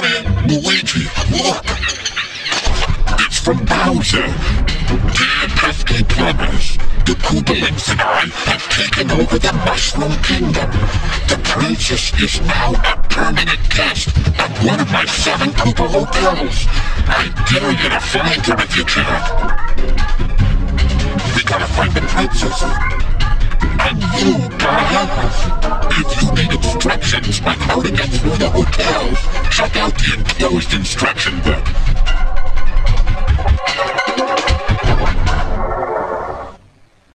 Luigi, look! It's from Bowser. Dear pesky plumbers, the Koopalings and I have taken over the Mushroom Kingdom. The princess is now a permanent guest at one of my 7 Koopa hotels. I dare you to find her if you can. We gotta find the princess. And you gotta help us. If you need instructions on how to get through the hotels, check out the enclosed instruction book.